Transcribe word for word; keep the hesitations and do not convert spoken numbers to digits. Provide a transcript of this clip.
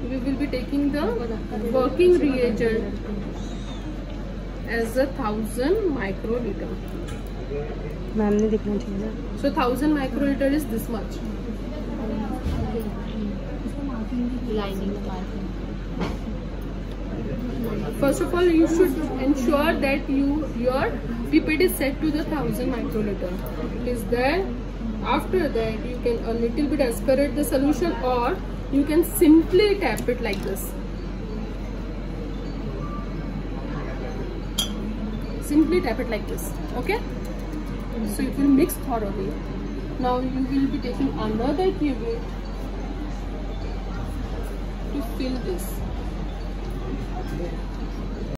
we will be taking the working reagent as a thousand microliter. Ma'am ने दिखना चाहिए ना. So thousand microliter is this much. First of all, you should ensure that you your pipette is set to the thousand microliter. It is there. After that, you can a little bit aspirate the solution, or you can simply tap it like this. Simply tap it like this. Okay? So it will mix thoroughly. Now you will be taking another cuvette to fill this.